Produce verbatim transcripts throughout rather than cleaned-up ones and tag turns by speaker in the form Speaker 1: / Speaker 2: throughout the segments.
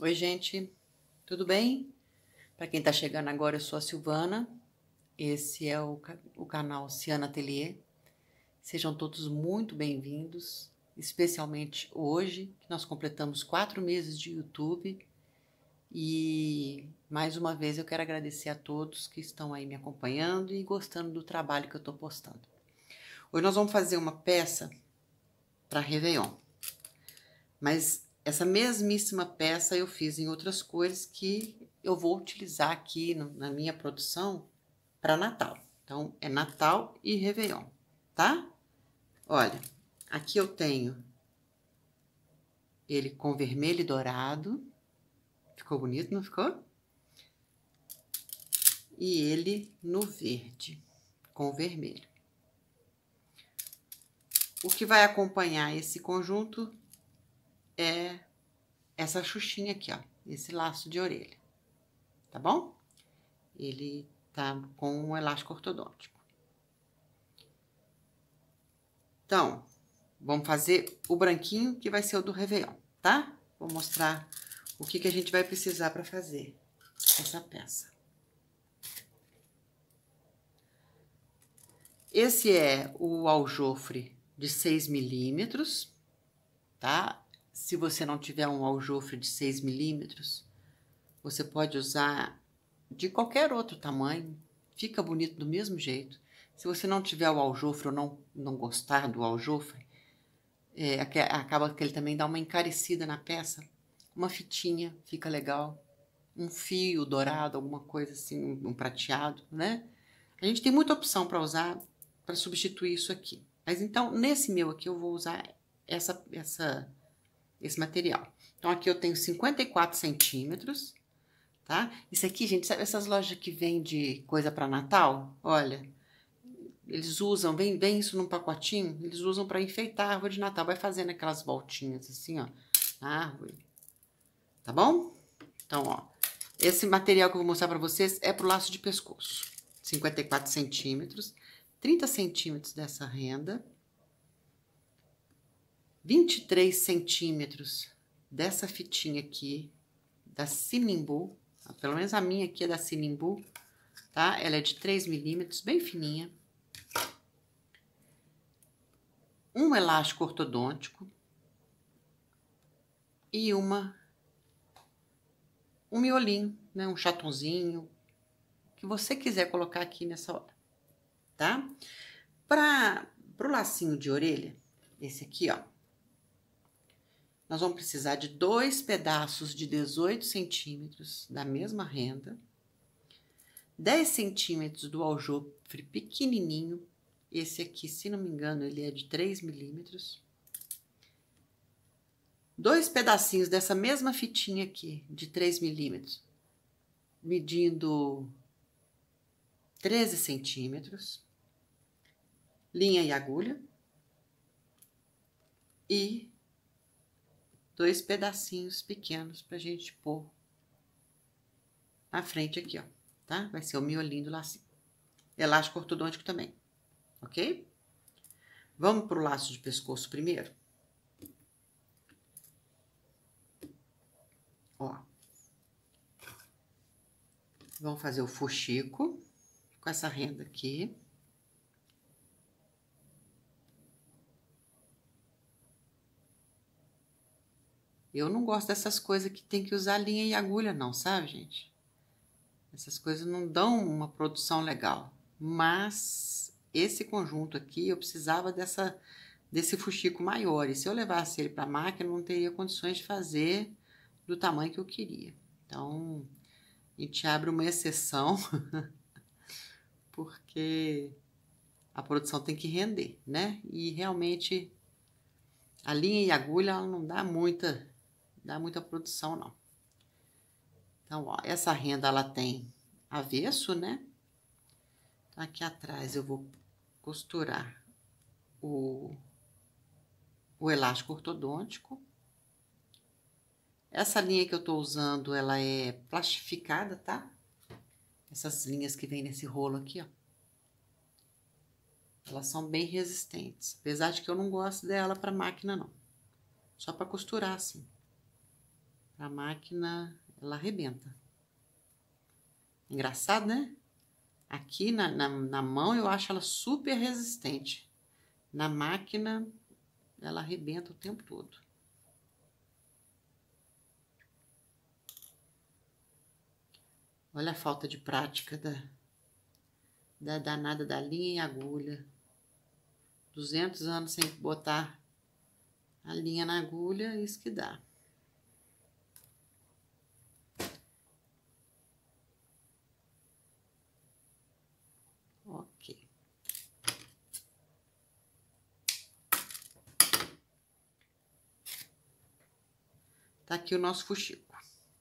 Speaker 1: Oi, gente, tudo bem? Para quem tá chegando agora, eu sou a Silvana, esse é o, o canal Ciana Atelier. Sejam todos muito bem-vindos, especialmente hoje, que nós completamos quatro meses de YouTube. E mais uma vez eu quero agradecer a todos que estão aí me acompanhando e gostando do trabalho que eu tô postando. Hoje nós vamos fazer uma peça para Réveillon, mas essa mesmíssima peça eu fiz em outras cores que eu vou utilizar aqui no, na minha produção para Natal. Então, é Natal e Réveillon, tá? Olha, aqui eu tenho ele com vermelho e dourado. Ficou bonito, não ficou? E ele no verde, com vermelho. O que vai acompanhar esse conjunto é essa xuxinha aqui, ó, esse laço de orelha, tá bom? Ele tá com um elástico ortodôntico. Então, vamos fazer o branquinho, que vai ser o do Réveillon, tá? Vou mostrar o que que a gente vai precisar para fazer essa peça. Esse é o aljofre de seis milímetros, tá? Se você não tiver um aljofre de seis milímetros, você pode usar de qualquer outro tamanho, fica bonito do mesmo jeito. Se você não tiver o aljofre ou não, não gostar do aljofre, é, acaba que ele também dá uma encarecida na peça. Uma fitinha fica legal, um fio dourado, alguma coisa assim, um prateado, né? A gente tem muita opção para usar, para substituir isso aqui. Mas então, nesse meu aqui, eu vou usar essa, essa, esse material. Então, aqui eu tenho cinquenta e quatro centímetros, tá? Isso aqui, gente, sabe essas lojas que vendem coisa para Natal? Olha, eles usam, vem, vem isso num pacotinho, eles usam para enfeitar a árvore de Natal. Vai fazendo aquelas voltinhas assim, ó, na árvore. Tá bom? Então, ó, esse material que eu vou mostrar para vocês é pro laço de pescoço. cinquenta e quatro centímetros, trinta centímetros dessa renda, vinte e três centímetros dessa fitinha aqui, da Sinimbu, pelo menos a minha aqui é da Sinimbu, tá? Ela é de três milímetros, bem fininha. Um elástico ortodôntico e uma um miolinho, né? Um chatonzinho, que você quiser colocar aqui nessa hora, tá? Para pro lacinho de orelha, esse aqui, ó, nós vamos precisar de dois pedaços de dezoito centímetros da mesma renda, dez centímetros do aljofre pequenininho, esse aqui, se não me engano, ele é de três milímetros, dois pedacinhos dessa mesma fitinha aqui, de três milímetros, medindo treze centímetros, linha e agulha, e dois pedacinhos pequenos pra gente pôr na frente aqui, ó, tá? Vai ser o miolinho do lacinho. Elástico ortodôntico também, ok? Vamos pro laço de pescoço primeiro? Ó. Vamos fazer o fuxico com essa renda aqui. Eu não gosto dessas coisas que tem que usar linha e agulha, não, sabe, gente? Essas coisas não dão uma produção legal. Mas esse conjunto aqui, eu precisava dessa, desse fuxico maior. E se eu levasse ele para a máquina, eu não teria condições de fazer do tamanho que eu queria. Então, a gente abre uma exceção, porque a produção tem que render, né? E realmente, a linha e agulha, ela não dá muita... dá muita produção, não. Então, ó, essa renda, ela tem avesso, né? Então, aqui atrás eu vou costurar o, o elástico ortodôntico. Essa linha que eu tô usando, ela é plastificada, tá? Essas linhas que vem nesse rolo aqui, ó. Elas são bem resistentes. Apesar de que eu não gosto dela pra máquina, não. Só pra costurar, assim. pra máquina, ela arrebenta. Engraçado, né? Aqui na, na, na mão eu acho ela super resistente. Na máquina, ela arrebenta o tempo todo. Olha a falta de prática da, da danada da linha e agulha. duzentos anos sem botar a linha na agulha, é isso que dá. Ok. Tá aqui o nosso fuxico.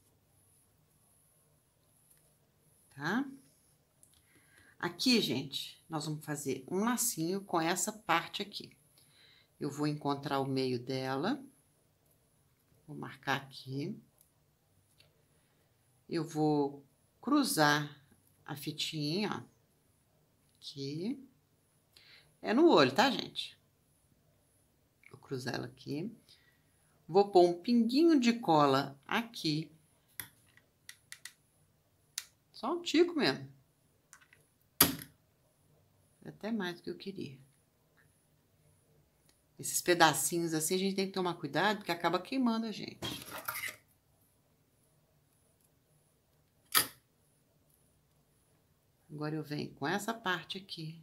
Speaker 1: Tá? Aqui, gente, nós vamos fazer um lacinho com essa parte aqui. Eu vou encontrar o meio dela. Vou marcar aqui. Eu vou cruzar a fitinha, ó. Aqui. É no olho, tá, gente? Vou cruzar ela aqui. Vou pôr um pinguinho de cola aqui. Só um tico mesmo. Até mais do que eu queria. Esses pedacinhos assim, a gente tem que tomar cuidado, porque acaba queimando a gente. Agora eu venho com essa parte aqui.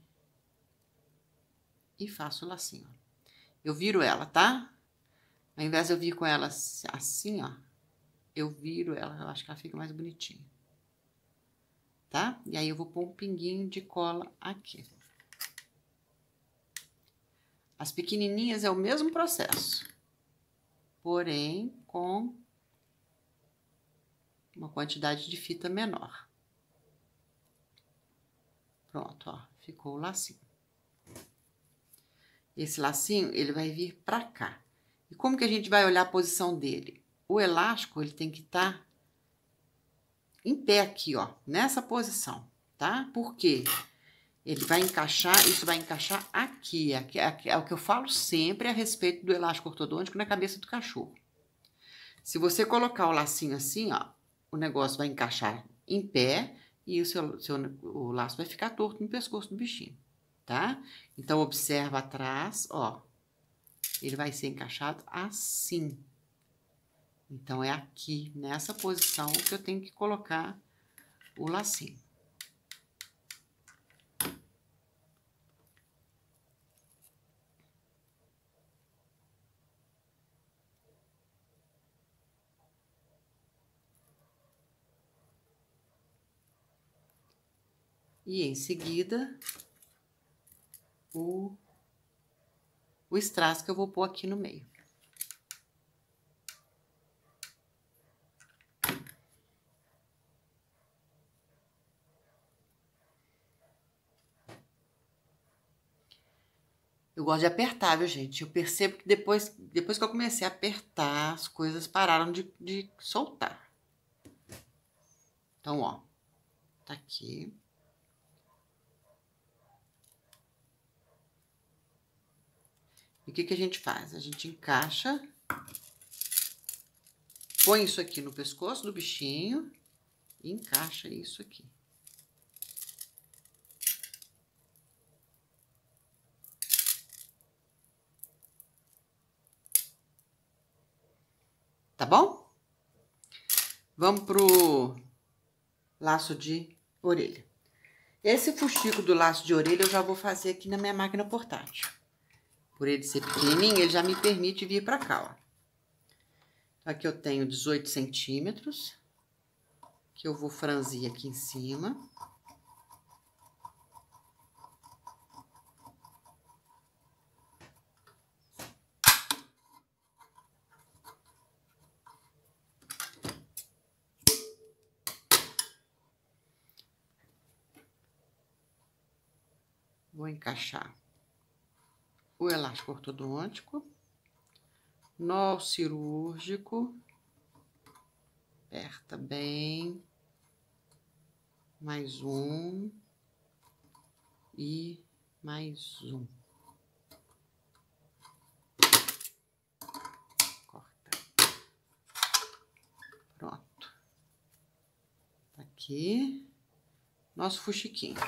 Speaker 1: E faço o lacinho. Eu viro ela, tá? Ao invés de eu vir com ela assim, ó. Eu viro ela, eu acho que ela fica mais bonitinha. Tá? E aí eu vou pôr um pinguinho de cola aqui. As pequenininhas é o mesmo processo, porém com uma quantidade de fita menor. Pronto, ó, ficou o lacinho. Esse lacinho, ele vai vir pra cá. E como que a gente vai olhar a posição dele? O elástico, ele tem que estar em pé aqui, ó, nessa posição, tá? Por quê? Ele vai encaixar, isso vai encaixar aqui, aqui, aqui. É o que eu falo sempre a respeito do elástico ortodôntico na cabeça do cachorro. Se você colocar o lacinho assim, ó, o negócio vai encaixar em pé e o, seu, seu, o laço vai ficar torto no pescoço do bichinho, tá? Então, observa atrás, ó, ele vai ser encaixado assim. Então, é aqui, nessa posição, que eu tenho que colocar o lacinho. E em seguida, o, o strass que eu vou pôr aqui no meio. Eu gosto de apertar, viu, gente? Eu percebo que depois, depois que eu comecei a apertar, as coisas pararam de, de soltar. Então, ó, tá aqui. E o que que a gente faz? A gente encaixa, põe isso aqui no pescoço do bichinho e encaixa isso aqui. Tá bom? Vamos pro laço de orelha. Esse fuxico do laço de orelha eu já vou fazer aqui na minha máquina portátil. Por ele ser pequenininho, ele já me permite vir pra cá, ó. Aqui eu tenho dezoito centímetros, que eu vou franzir aqui em cima. Vou encaixar o elástico ortodôntico, nó cirúrgico, aperta bem, mais um e mais um. Corta. aqui nosso fuxiquinho.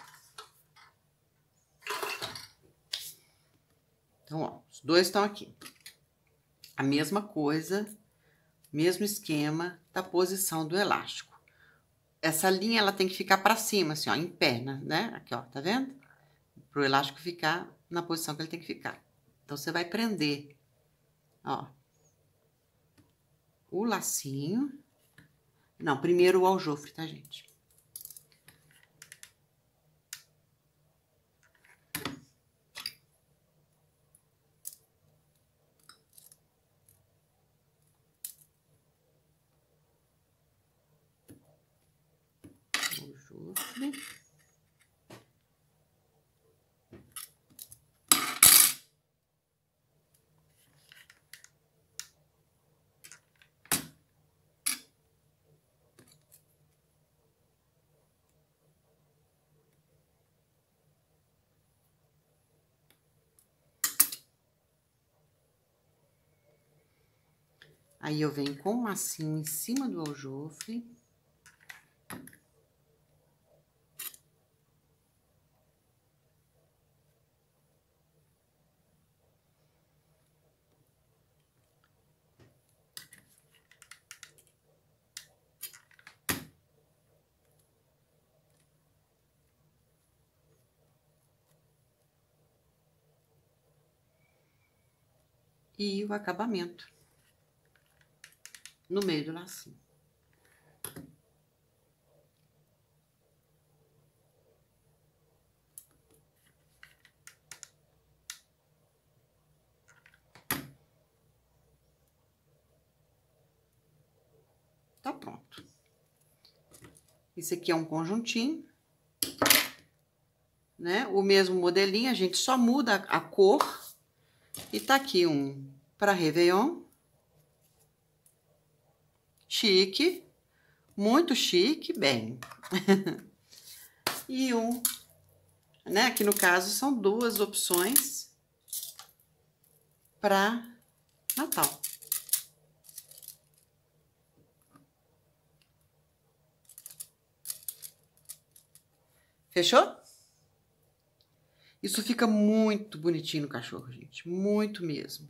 Speaker 1: Então, ó, os dois estão aqui. A mesma coisa, mesmo esquema da posição do elástico. Essa linha, ela tem que ficar pra cima, assim, ó, em pé, né? Aqui, ó, tá vendo? Pro elástico ficar na posição que ele tem que ficar. Então, você vai prender, ó, o lacinho. Não, primeiro o aljofre, tá, gente? Aljofre. Aí, eu venho com o lacinho em cima do aljofre. E o acabamento no meio do lacinho. Tá pronto. Esse aqui é um conjuntinho, né? O mesmo modelinho, a gente só muda a cor. E tá aqui um para Réveillon. Chique, muito chique, bem. E um, né? Aqui no caso são duas opções para Natal. Fechou? Isso fica muito bonitinho no cachorro, gente. Muito mesmo.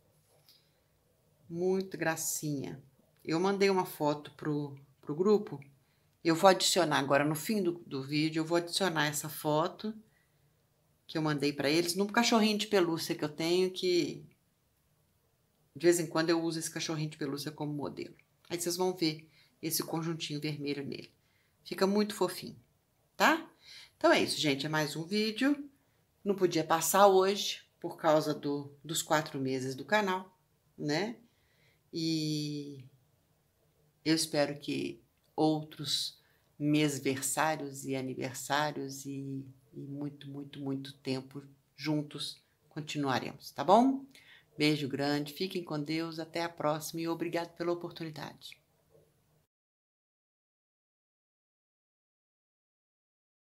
Speaker 1: Muito gracinha. Eu mandei uma foto pro, pro grupo. Eu vou adicionar agora no fim do, do vídeo, eu vou adicionar essa foto que eu mandei para eles num cachorrinho de pelúcia que eu tenho, que de vez em quando eu uso esse cachorrinho de pelúcia como modelo. Aí vocês vão ver esse conjuntinho vermelho nele. Fica muito fofinho, tá? Então é isso, gente. É mais um vídeo. Não podia passar hoje por causa do, dos quatro meses do canal, né? E eu espero que outros mêsversários e aniversários e, e muito, muito, muito tempo juntos continuaremos, tá bom? Beijo grande, fiquem com Deus, até a próxima e obrigado pela oportunidade.